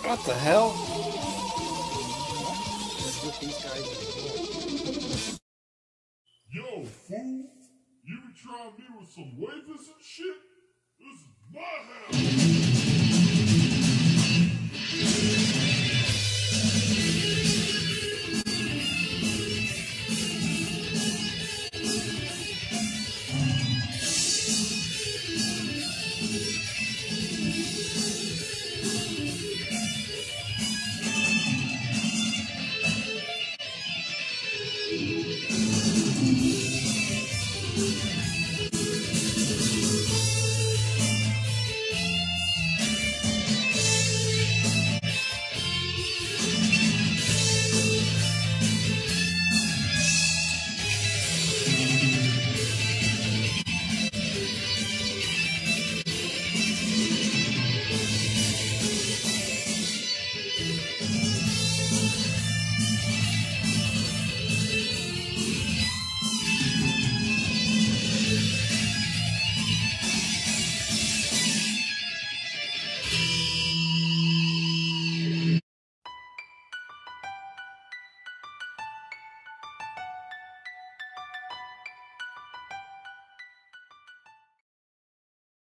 What the hell? Yo, fool! You can try me with some wafers and shit? This is my house!